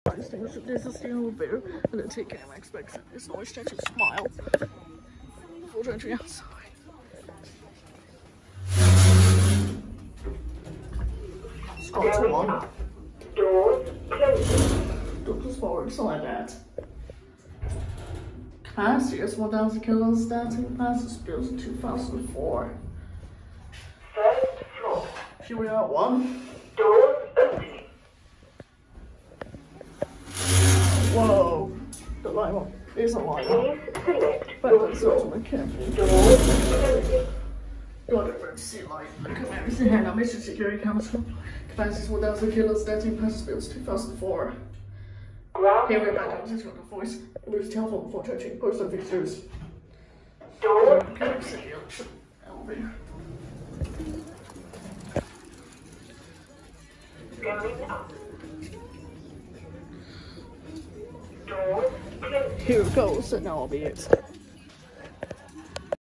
distinguished this is the bear and the Tkmaxx Beckton. It's always try to smile. Full country outside. Start to one. Doors closing. Doors forward, so like that. Capacity is 1,000 kilos, starting capacity built in 2004. First floor. Here we are, one. Doors opening. Whoa, the liner is a liner. Please select But your that's floor. also careful. Doors closing. Got it, let's see, like, look at everything here. Now, mission security council. Capacity is 1,000 kilos, starting capacity built 2004. Ground Here we're back on this one, the voice. Lose telephone before touching post office fixtures. Doors Elevator. going up. Doors closing. Here it goes, and now I'll be it.